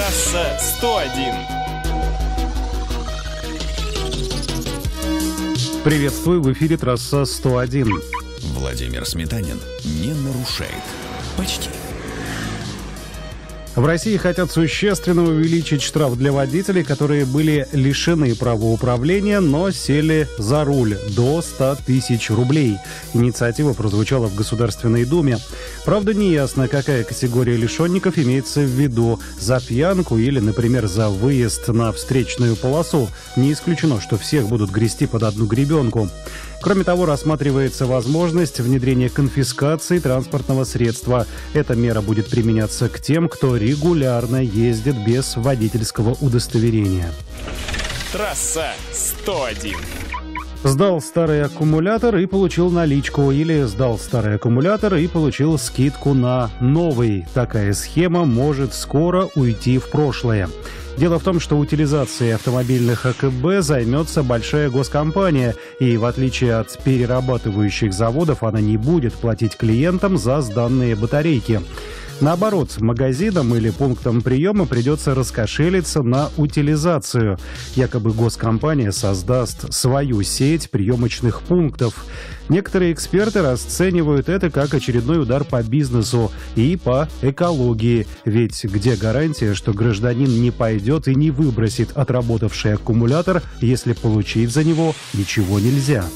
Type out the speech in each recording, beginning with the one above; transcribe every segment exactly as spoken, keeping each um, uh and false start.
Трасса сто один. Приветствую, в эфире трасса сто один. Владимир Сметанин не нарушает. Почти. В России хотят существенно увеличить штраф для водителей, которые были лишены права управления, но сели за руль, до ста тысяч рублей. Инициатива прозвучала в Государственной Думе. Правда, не ясно, какая категория лишенников имеется в виду. За пьянку или, например, за выезд на встречную полосу. Не исключено, что всех будут грести под одну гребенку. Кроме того, рассматривается возможность внедрения конфискации транспортного средства. Эта мера будет применяться к тем, кто регулярно ездит без водительского удостоверения. Трасса сто один. Сдал старый аккумулятор и получил наличку, или сдал старый аккумулятор и получил скидку на новый. Такая схема может скоро уйти в прошлое. Дело в том, что утилизацией автомобильных АКБ займется большая госкомпания, и в отличие от перерабатывающих заводов она не будет платить клиентам за сданные батарейки. Наоборот, магазинам или пунктам приема придется раскошелиться на утилизацию. Якобы госкомпания создаст свою сеть приемочных пунктов. Некоторые эксперты расценивают это как очередной удар по бизнесу и по экологии. Ведь где гарантия, что гражданин не пойдет и не выбросит отработавший аккумулятор, если получить за него ничего нельзя?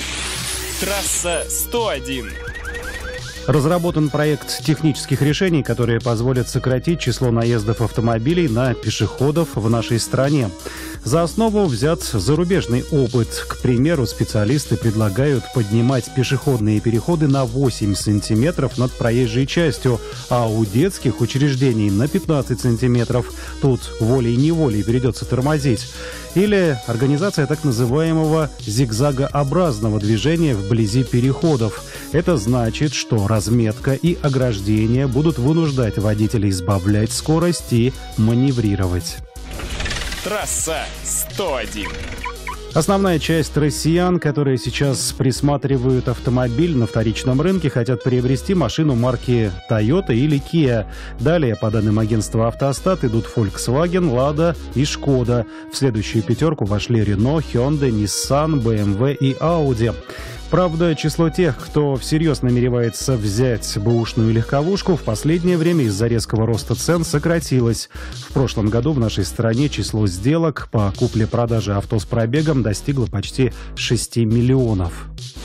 Трасса сто один. Разработан проект технических решений, которые позволят сократить число наездов автомобилей на пешеходов в нашей стране. За основу взят зарубежный опыт. К примеру, специалисты предлагают поднимать пешеходные переходы на восемь сантиметров над проезжей частью, а у детских учреждений на пятнадцать сантиметров. Тут волей-неволей придется тормозить. Или организация так называемого зигзагообразного движения вблизи переходов. Это значит, что разметка и ограждения будут вынуждать водителей сбавлять скорость и маневрировать. Трасса сто один. Основная часть россиян, которые сейчас присматривают автомобиль на вторичном рынке, хотят приобрести машину марки Toyota или Kia. Далее, по данным агентства «Автостат», идут Volkswagen, Lada и Skoda. В следующую пятерку вошли Renault, Hyundai, Nissan, бэ эм вэ и Audi. Правда, число тех, кто всерьез намеревается взять бэушную легковушку, в последнее время из-за резкого роста цен сократилось. В прошлом году в нашей стране число сделок по купле-продаже авто с пробегом достигло почти шести миллионов.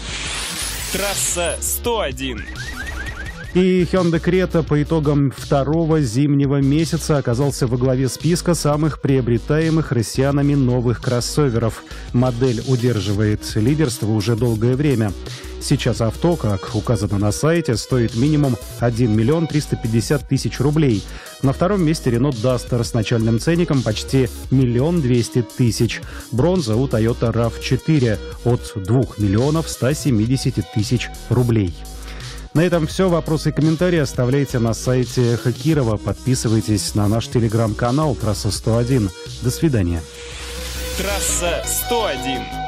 Трасса сто один. И Hyundai Creta по итогам второго зимнего месяца оказался во главе списка самых приобретаемых россиянами новых кроссоверов. Модель удерживает лидерство уже долгое время. Сейчас авто, как указано на сайте, стоит минимум один миллион триста пятьдесят тысяч рублей. На втором месте Renault Duster с начальным ценником почти миллион двести тысяч. Бронза у Toyota рав четыре от двух миллионов ста семидесяти тысяч рублей. На этом все. Вопросы и комментарии оставляйте на сайте Хакирова. Подписывайтесь на наш телеграм-канал «Трасса сто один». До свидания. Трасса сто один.